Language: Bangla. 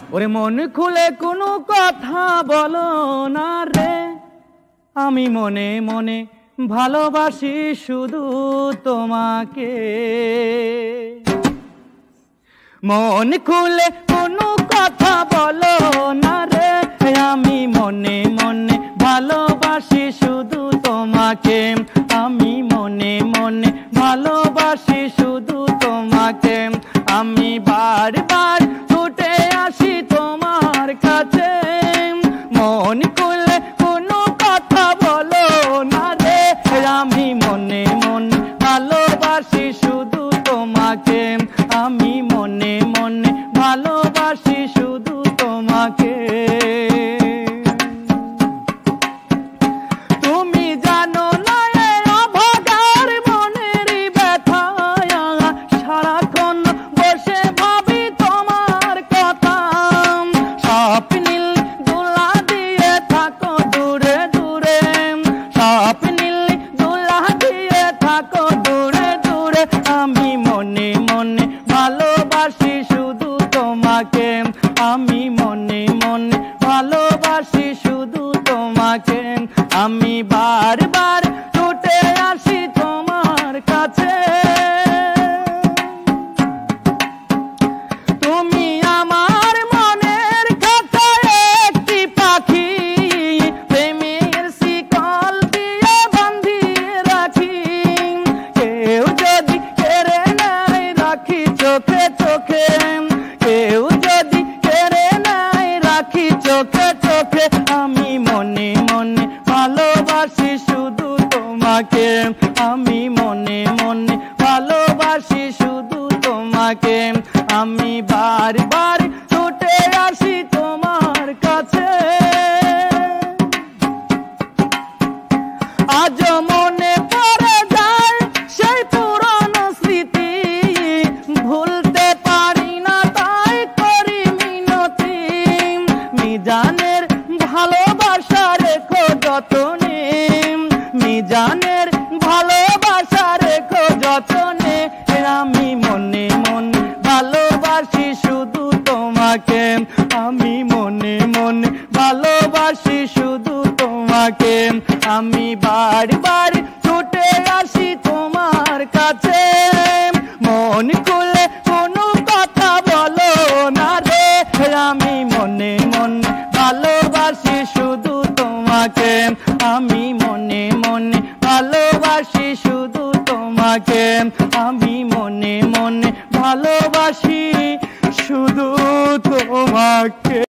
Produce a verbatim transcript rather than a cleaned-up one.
ওরে মন খুলে কোনো কথা বলো না রে, আমি মনে মনে ভালোবাসি শুধু তোমাকে। মন খুলে কোনো কথা বলো না রে, আমি মনে মনে ভালোবাসি শুধু তোমাকে। আমি মনে মনে ভালোবাসি শুধু তোমাকে। আমি বারবার ছুটে আসি তোমার কাছে, মন খুলে কোনো কথা বলো না রে, আমি মনে মনে ভালোবাসি শুধু তোমাকে। আমি মনে মনে ভালোবাসি শুধু তোমাকে। তুমি জানো না এ অভাগার মনের ব্যথা, সারাক্ষণ বসে ভাবি তোমার কথা। স্বপ্নিল দোলা দিয়ে থাকো দূরে দূরে, স্বপ্নিল দোলা দিয়ে থাকো দূরে দূরে। আমি মনে মনে ভালোবাসি শুধু তোমাকে। আমি মনে মনে ভালোবাসি শুধু তোমাকে। আমি বারবার ছুটে আসি তোমার কাছে। তুমি আমার মনের খাতায় একটি পাখি, প্রেমের শিকল দিয়ে বাঁধিয়ে রাখি। কেউ যদি কেড়ে নেয় রাখি চোখে চোখে, কেউ যদি কেড়ে নেয় রাখি চোখে চোখে। আমি মনে মনে ভালোবাসি শুধু তোমাকে। আমি মনে মনে ভালোবাসি শুধু তোমাকে। আমি বারবার ছুটে আসি তোমার কাছে। আজ মনে পড়ে যায় সেই পুরনো স্মৃতি, ভুলতে পারি না তাই করি মিনতি। মিজানের ভালোবাসা রেখো যতনে, মিজানের ভালোবাসা রেখো যতনে। আমি মনে মনে ভালোবাসি শুধু তোমাকে। আমি মনে মনে ভালোবাসি শুধু তোমাকে। আমি বারবার ছুটে আসি তোমার কাছে, মন খুলে কোনো কথা বলো না রে, আমি মনে মনে ভালোবাসি শুধু তোমাকে। আমি মনে মনে ভালোবাসি শুধু তোমাকে। আমি মনে মনে ভালোবাসি শুধু তোমাকে।